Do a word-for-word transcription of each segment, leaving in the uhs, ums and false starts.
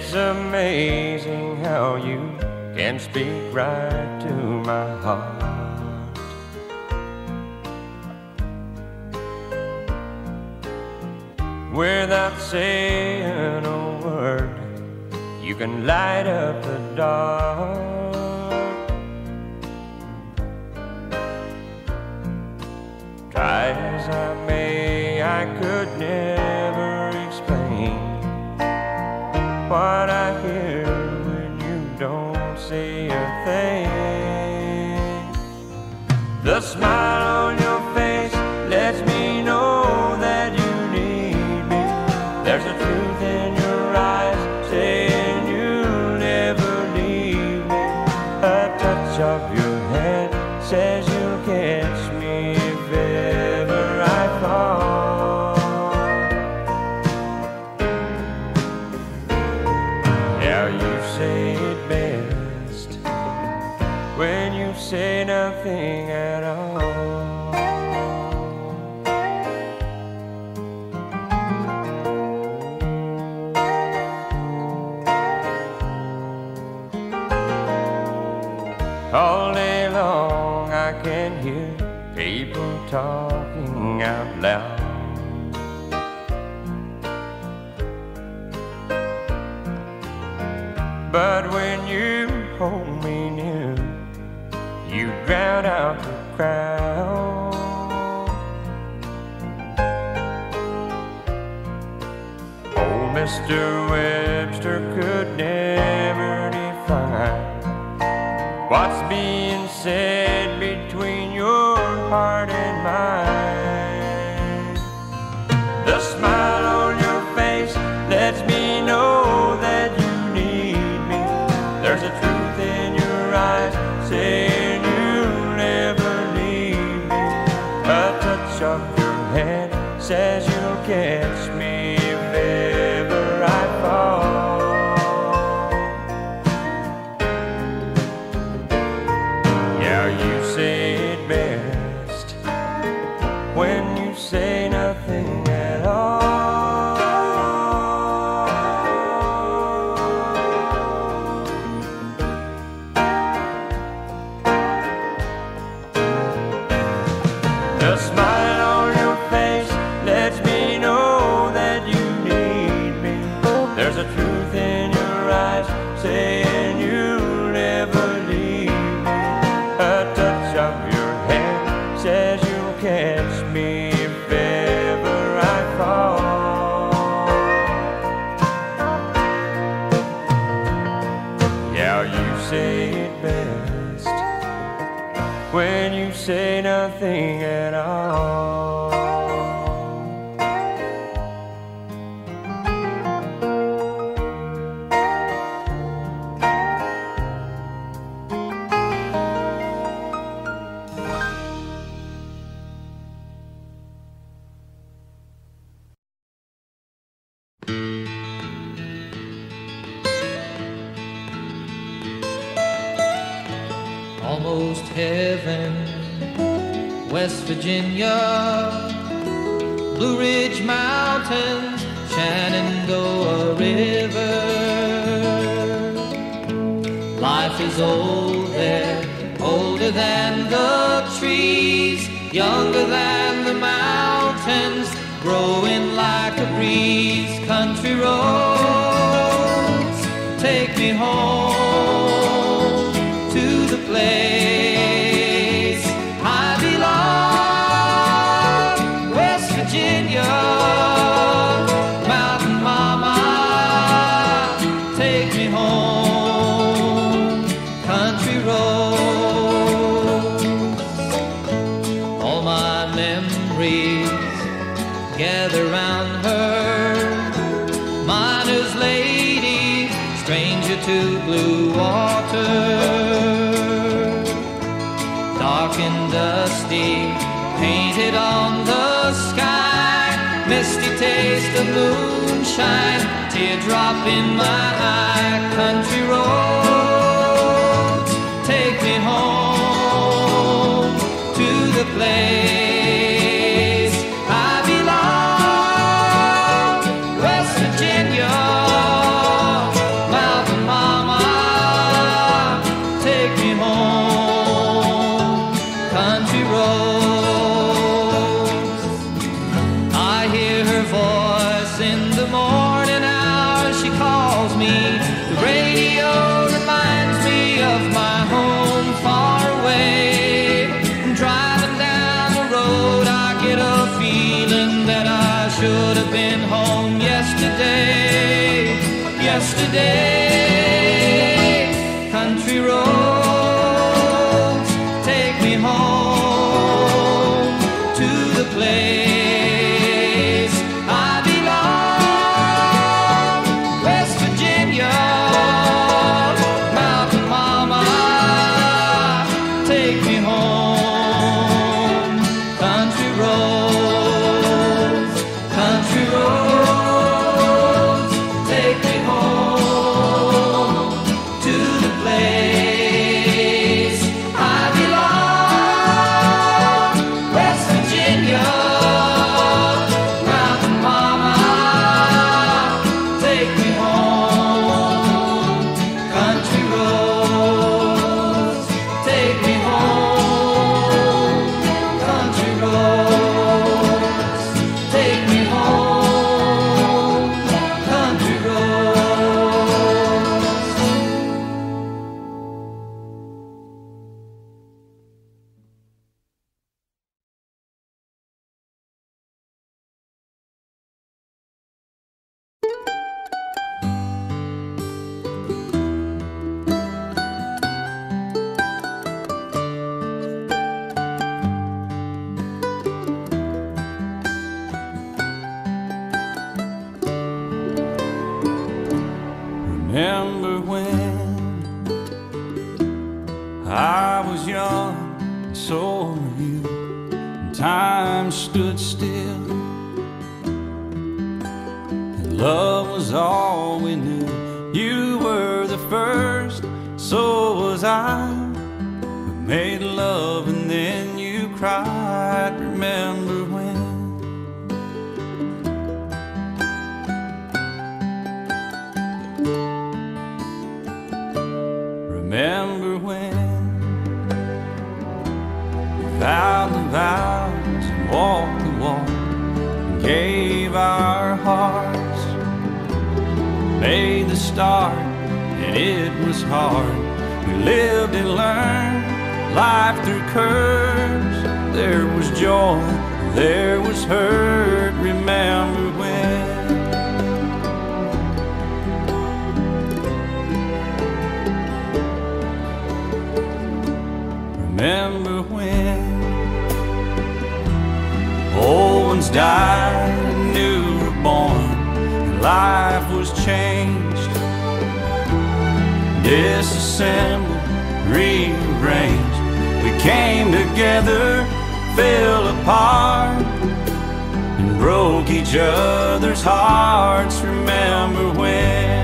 It's amazing how you can speak right to my heart. Without saying a word, you can light up the dark. Try as I may, I could never explain what I hear when you don't say a thing. The smile on your face lets me know that you need me. There's a truth in your eyes saying you'll never leave me. A touch of your hand says you'll catch me if ever I fall. Now you say it best when you say nothing at all. All day long I can hear people talking out loud. But when you hold me near, you drown out the crowd. Old Mister Webster could never define what's being said between your heart and mine. The smile on your face lets me know that you need me. There's a truth in your eyes saying you'll never leave me. A touch of your hand says you'll catch me if ever I fall. Yeah, you say it best when you say nothing at all. The smile on your face lets me know that you need me. There's a truth in your eyes saying you'll never leave me. A touch of your hand says you'll catch me if ever I fall. Yeah, you say it best when you say nothing at all. Almost heaven, West Virginia, Blue Ridge Mountains, Shenandoah River. Life is old there, older than the trees, younger than the mountains, growing like a breeze. Country roads, take me home to the place I belong. West Virginia, Mountain Mama, take me home. Country roads, all my memories gather round her. Miner's lady, stranger to blue water, dark and dusty, painted on the sky, misty taste of moonshine, teardrop in my eye. Country roads, take me home to the place I belong. West Virginia, today. Country roads, take me home to the place I belong. West Virginia, Mountain Mama, take me home. Country roads, country roads, take me home to the place I belong. West Virginia, Mountain Mama, take me home. Country roads, take me home. Country roads, take me home. Country roads. Remember when I was young, and so were you, and time stood still, and love was all we knew. You were the first, so was I, who made love and then you cried. Remember when? Remember when we vowed the vows and walked the walk and gave our hearts, made the start, and it was hard. We lived and learned life through curves. There was joy, there was hurt. Remember when? Remember when old ones died and new were born, and life was changed, disassembled, rearranged. We came together, fell apart, and broke each other's hearts. Remember when?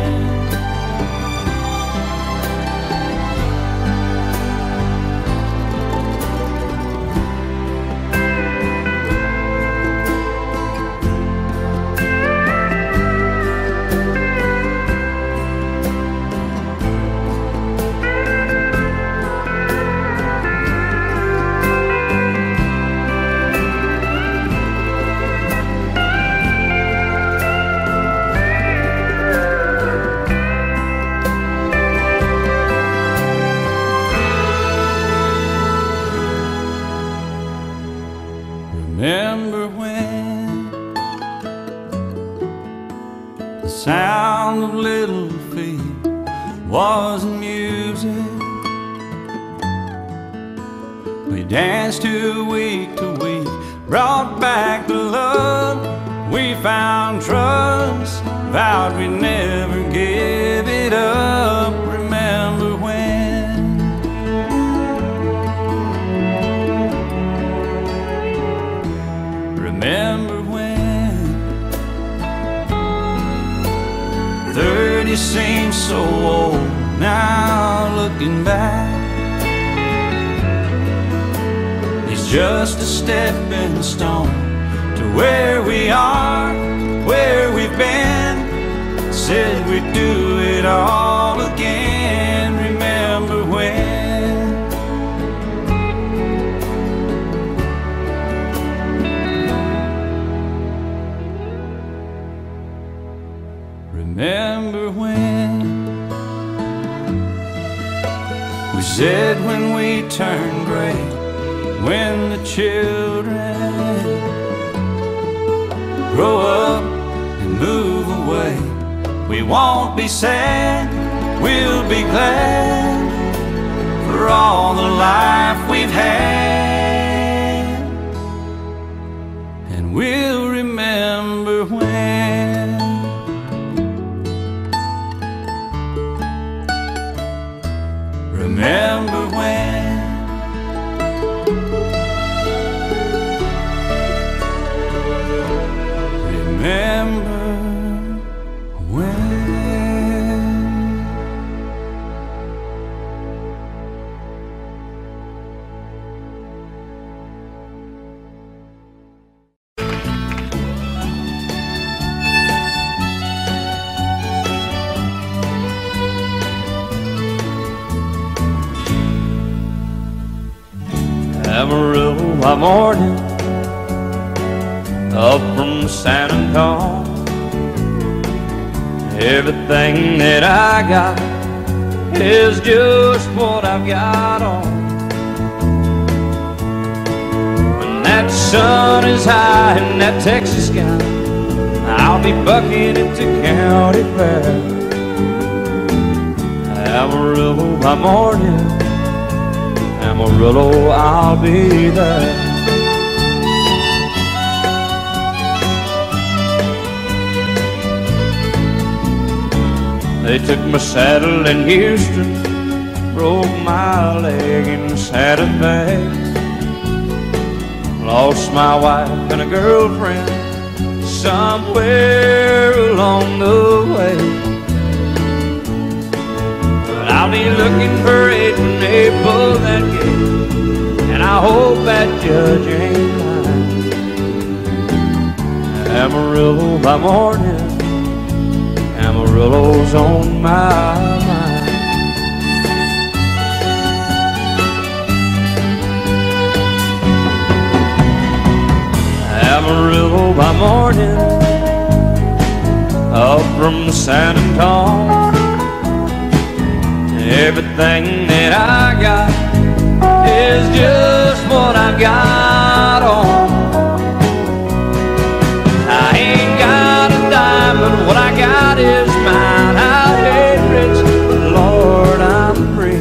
Remember when the sound of little feet was music? We danced to week to week, brought back the love. We found trust, vowed we'd never give it up. Remember when? Remember when thirty seems so old now, looking back. It's just a stepping stone to where we are, where we've been. Said we'd do it all again. Remember when? Remember when we said when we turned gray, when the children grow up and move away, We won't be sad, we'll be glad for all the life we've had. And we'll remember when. Remember when. Remember when. Amarillo by morning, up from San Antonio. Everything that I got is just what I've got on. When that sun is high in that Texas sky, I'll be bucking into County Fair. Amarillo by morning, Amarillo, I'll be there. They took my saddle in Houston, broke my leg in Santa Fe. Lost my wife and a girlfriend somewhere along the way. But I'll be looking for it when they pull that gate, and I hope that judge ain't lying. Amarillo by morning, Amarillo's on my mind. Amarillo by morning, up from San Antonio. Everything that I got is just what I've got on. I ain't got a dime, but what I got is mine. I ain't rich, but Lord, I'm free.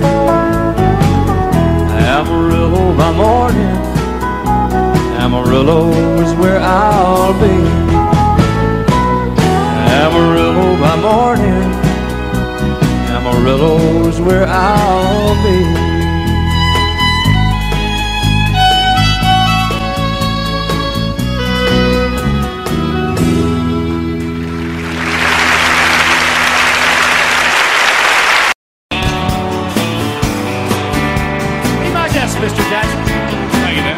Amarillo by morning, Amarillo is where I'll be. Amarillo by morning, Amarillo is where I'll be. Mister Jackson. Thank you, Dan.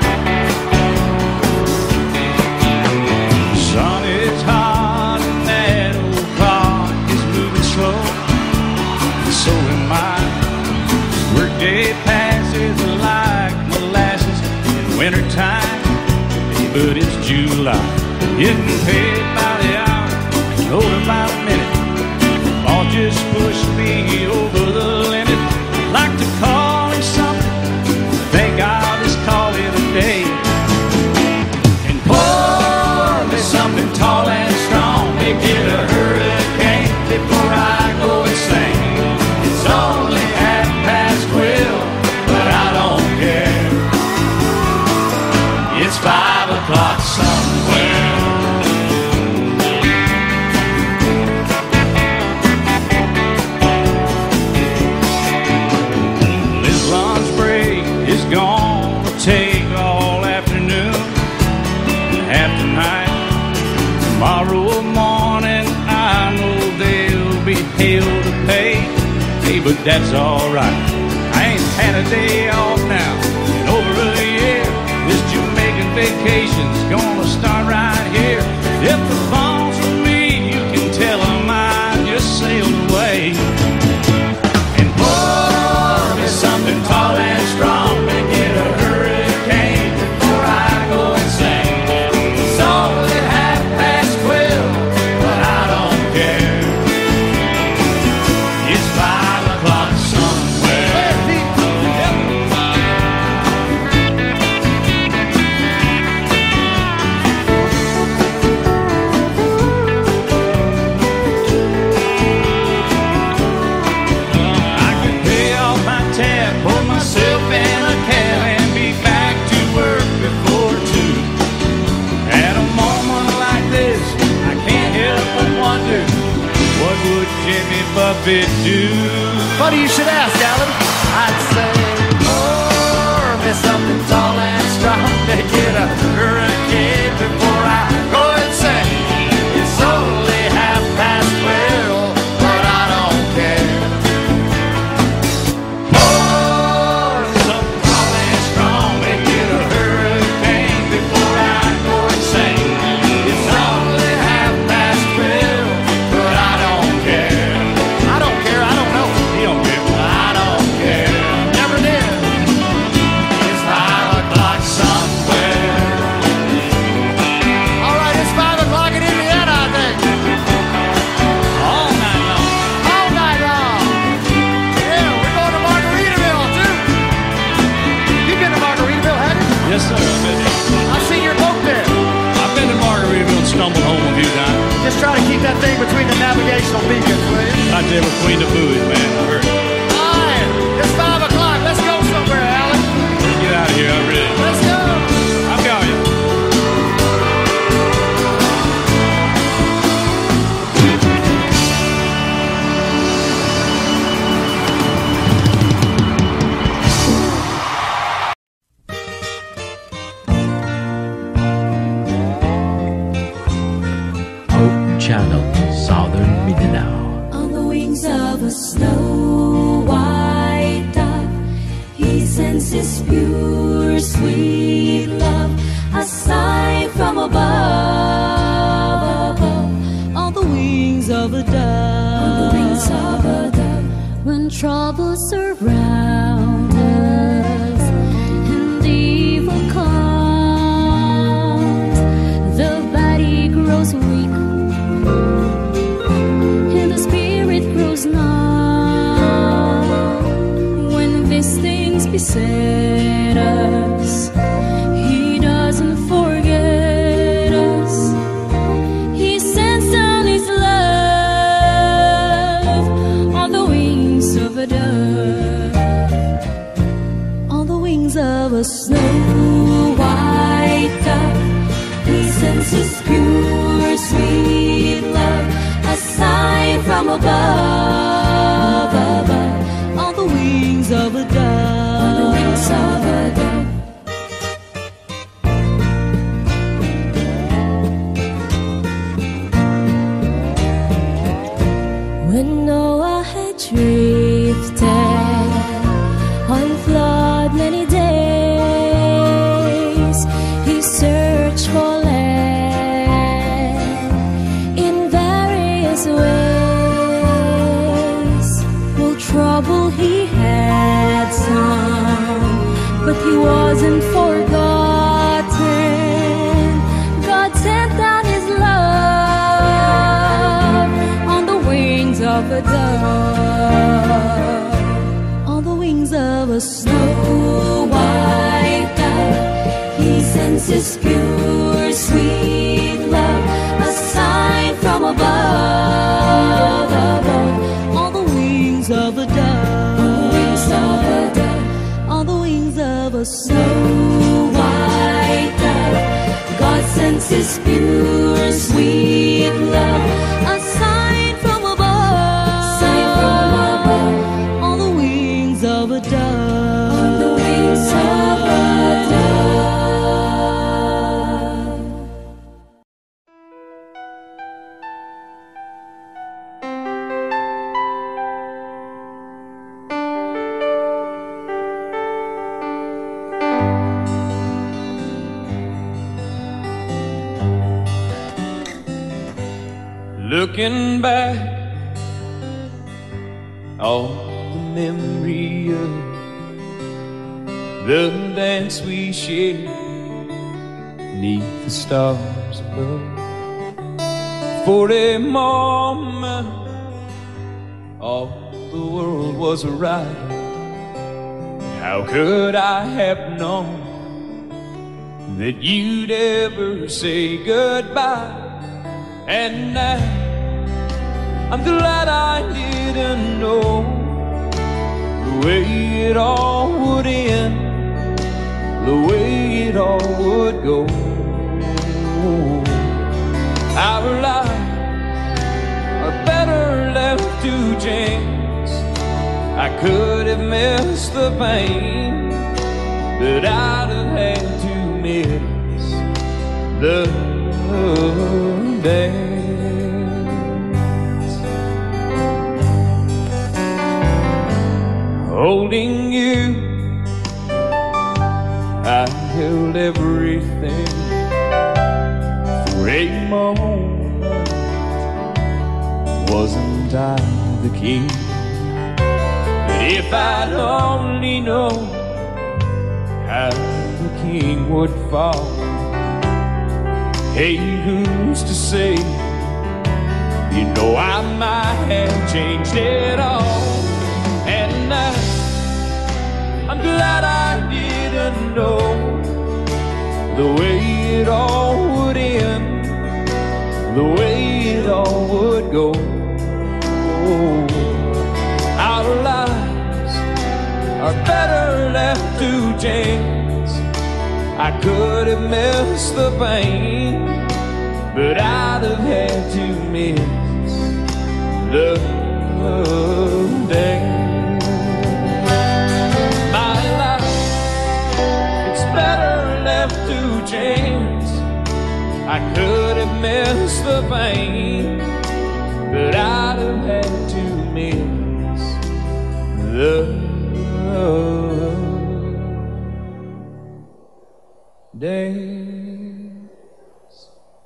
Sun is hot and that old clock is moving slow, and so am I. Workday passes like molasses in wintertime, but it's July. Getting paid by the hour, told by the minute. All just pushed me over the limit. I'd like to call him something, think I'll just call it a day. And pour me something tall and strong, make it a hurricane before I go insane. It's only half past twelve, but I don't care. It's five o'clock somewhere. Gonna take all afternoon and half tonight. Tomorrow morning I know they'll be hell to pay. Hey, but that's alright. I ain't had a day off now in over a year. This Jamaican vacation's gonna start right here. If the phone's with me, you can tell them I just sailed away. And pour me something tall and strong, make it a hurricane before I go insane. It's only half past twelve, but I don't care. It's five o'clock somewhere. Yes, sir. I've seen your boat there. I've been to Margaritaville and stumbled home a few times. Just try to keep that thing between the navigational beacons, will you? Out there between the buoys, man. I heard. All right, it's five o'clock. Let's go somewhere, Alan. Let's get out of here. I'm ready. Let's go. I'll be out here. Channel, Southern Mindanao. On the wings of a snow white dove, he sends his pure, sweet love, a sign from above, above. On the wings of a dove, on the wings of a dove, when troubles surround us and evil comes, the body grows weak and the spirit grows numb. When these things beset us, he doesn't forget us. He sends down his love on the wings of a dove, on the wings of a snow white dove. He sends his pure, sweet love, a sign from above, above, on the wings of a dove, on the wings of a dove. When Noah had drifted on flood many days, he searched for land in various ways. Well, trouble he had some, but he wasn't forgotten. God sent down his love on the wings of a dove, on the wings of a snow white dove. He sends his pure, sweet love, a sign from above, above, on the wings of a dove, on the wings of a dove, on the wings of a snow white dove. God sends his pure, sweet love, a sign from above, sign from above, on the wings of a dove, on the wings of a dove. Looking back on the memory of the dance we shared neath the stars above. For a moment, all the world was right. How could I have known that you'd ever say goodbye? And now I'm glad I didn't know the way it all would end, the way it all would go. Our lives are better left to chance. I could have missed the pain, but I'd have had to miss the dance. Holding you, I held everything. For a moment, wasn't I the king? But if I'd only known how the king would fall, hey, who's to say? You know I might have changed it all. And I, I'm glad I didn't know the way it all would end, the way it all would go. Our lives are better left to chance. I could have missed the pain, but I'd have had to miss the day. My life, it's better left to chance. I could have missed the pain, but I'd have had to miss the days.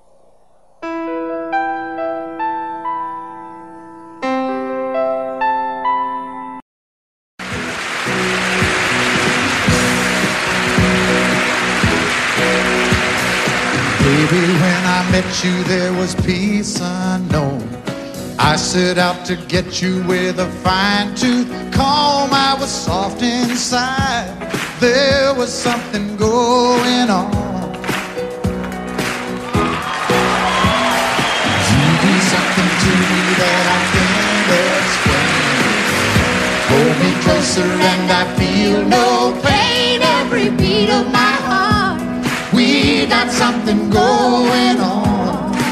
Baby, when I met you, there was peace unknown. I set out to get you with a fine-tooth comb. I was soft inside. There was something going on. You do something to me that I can't explain. Hold me closer and I feel no pain. Every beat of my heart, we got something going on.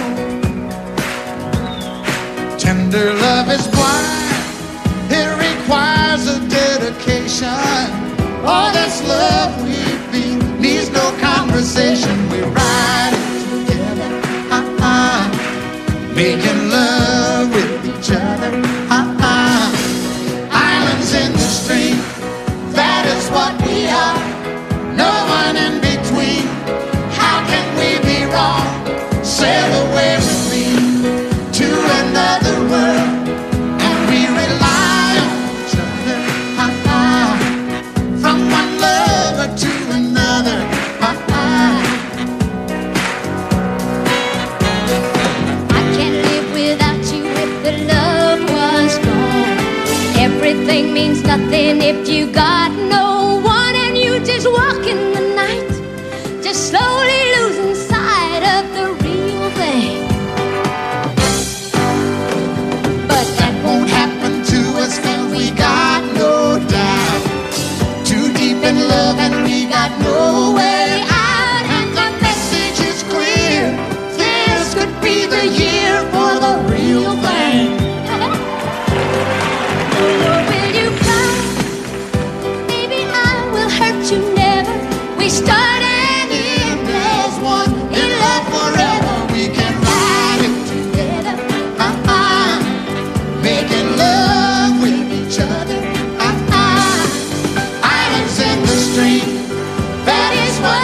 Tender love is blind. It requires a dedication. All this love we feel needs no conversation. We're riding together, uh-uh, making love with each other, uh-uh. Islands in the stream, that is what we are. No one in between. How can we be wrong? Sail away with me to another world, and we rely on each other, uh-uh. From one lover to another, uh-uh. I can't live without you if the love was gone. Everything means nothing if you got no one, and you just walk in the night, just slowly losing sight of the real thing. But that won't happen to us, cause we got no doubt. Too deep in love and we got no way out. And the message is clear, this could be the year for the real thing. Will you come? Maybe I will hurt you never. We start and end as one. In love forever, we can ride it together, uh-uh. Making love with each other, uh-uh. Islands in the stream, that is what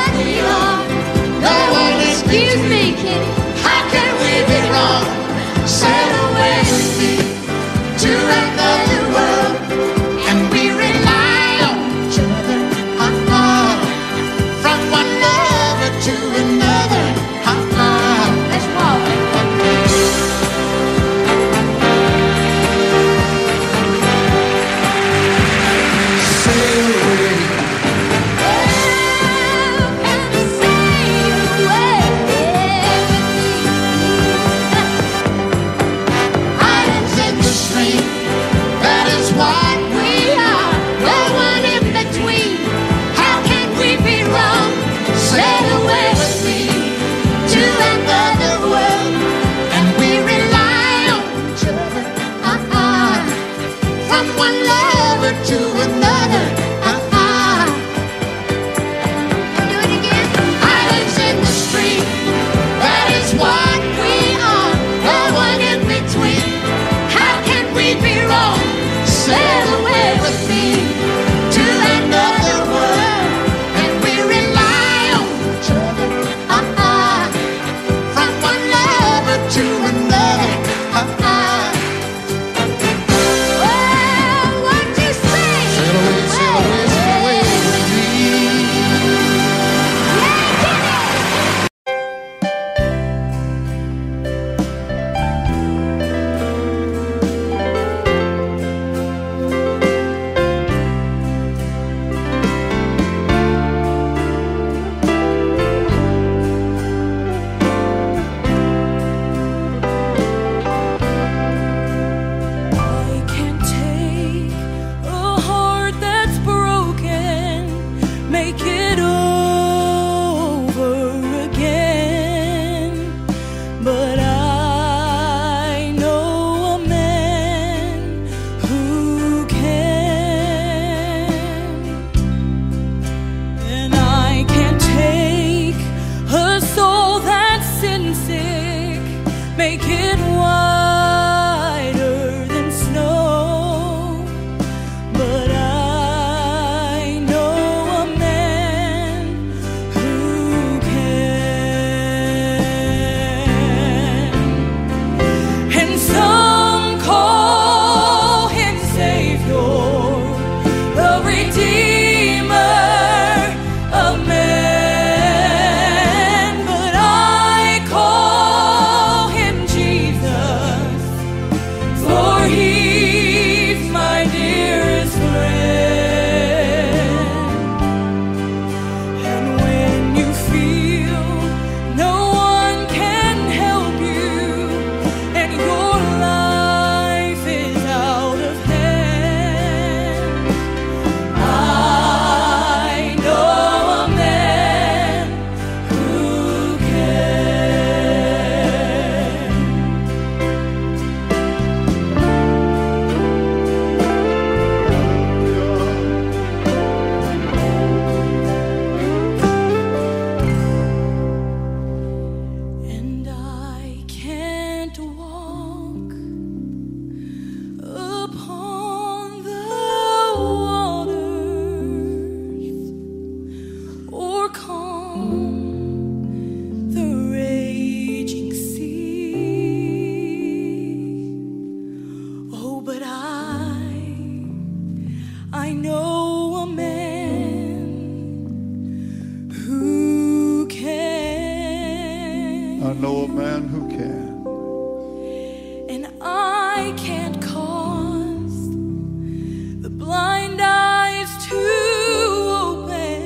I know a man who can. And I can't cause the blind eyes to open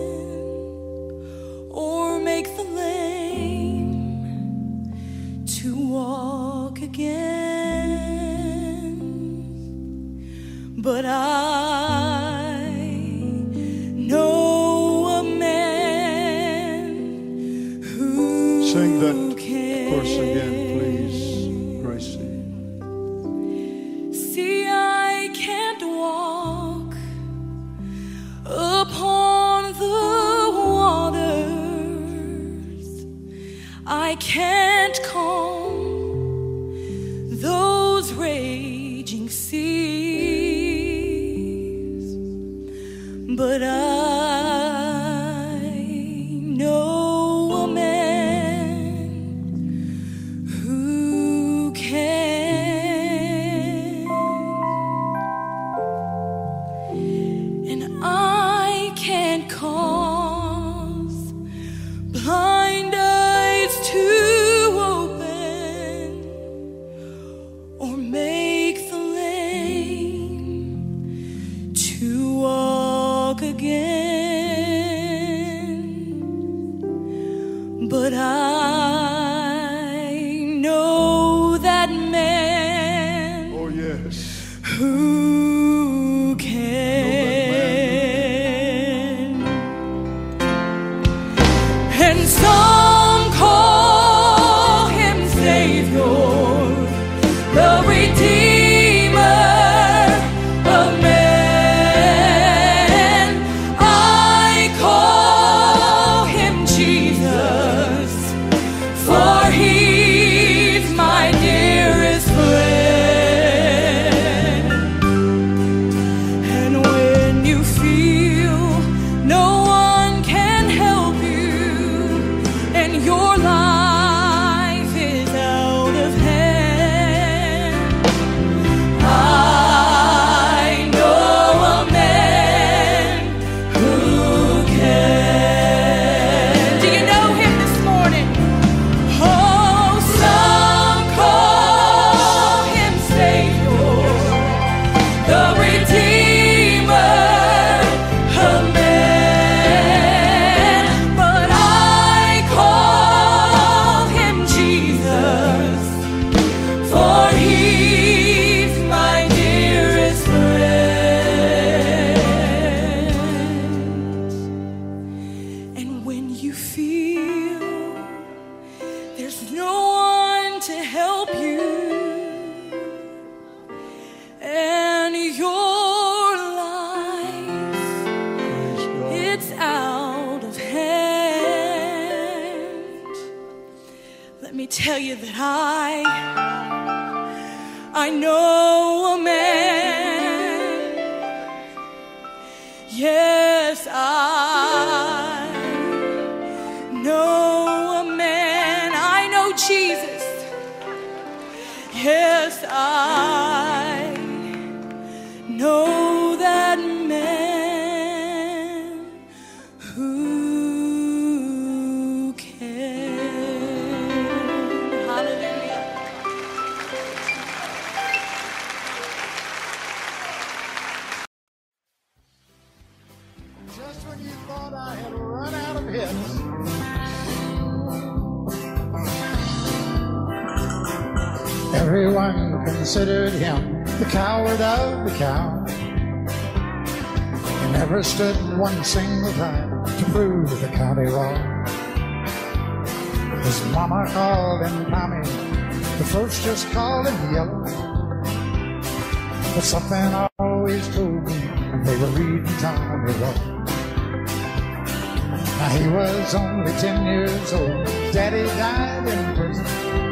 or make the lame to walk again. But I know a man who Sing that can. verse again, please, Gracie. See, I can't walk upon the waters. I can't calm those raging seas. But I know a man who can. And I can't cause blind eyes to open or make the lame to walk again. But I know that man Oh, yes. who can. And some call him Savior, the Redeemer of man. I call him Jesus, for he's my dearest friend. And when you feel no one can help you and your life is out of hand, I know a man who can. Do you know him this morning? Oh, some call him Savior, the Redeemer of man. But I call him Jesus, for he's my dearest friend. And when you feel there's no one to help you and your life, Praise God. it's out of hand, let me tell you that I I know a man. Yes, I know a man. I know Jesus. Yes, I know that man. when you thought I had run out of hits. Everyone considered him the coward of the cow. He never stood one single time to prove the county wrong. His mama called him Tommy, the folks just called him Yellow. But something always told me they were reading Tommy wrong. Now he was only ten years old, Daddy died in prison,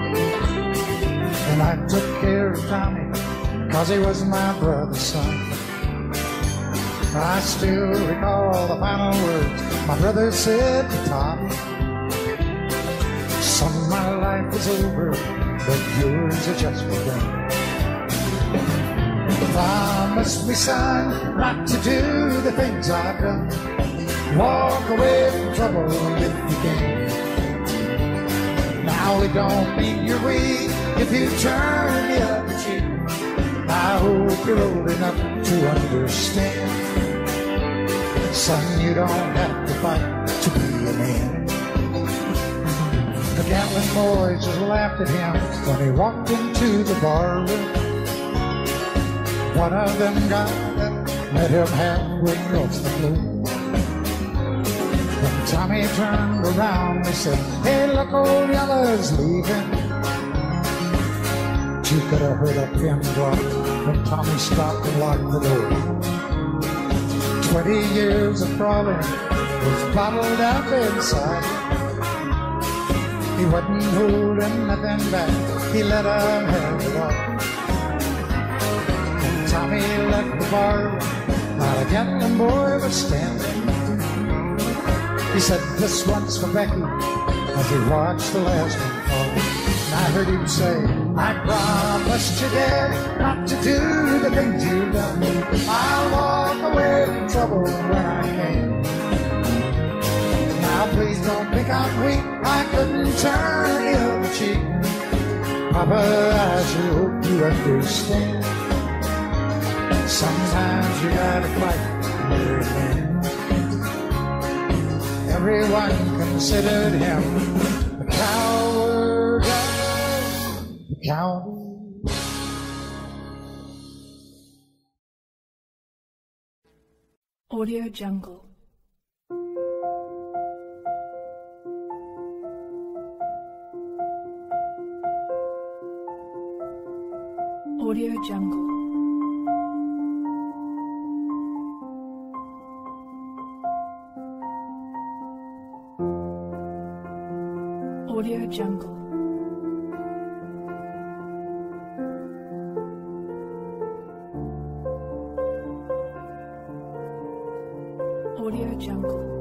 and I took care of Tommy, cause he was my brother's son. I still recall the final words my brother said to Tommy. Son, my life is over, but yours has just begun. Promise me, son, not to do the things I've done. Walk away from trouble if you can. Now it don't mean you're weak if you turn the other cheek. I hope you're old enough to understand. Son, you don't have to fight to be a man. The gambling boys just laughed at him when he walked into the bar room. One of them got up, met him halfway across the floor. When Tommy turned around, they said, hey, look, old Yellow's leaving. You could have heard a pin drop when Tommy stopped and locked the door. Twenty years of crawling was bottled up inside. He wasn't holding nothing back, he let him have it all. When Tommy left the bar, not a gambling boy was standing. He said, this one's for Becky, as he watched the last one fall. And I heard him say, I promised you, Dad, not to do the things you've done. I'll walk away from trouble when I can. Now please don't think I'm weak, I couldn't turn the other cheek. Papa, I sure hope you understand. Sometimes you gotta fight for a man. Everyone considered him the coward of the county. Audio Jungle. Audio Jungle. Audio Jungle. Audio Jungle.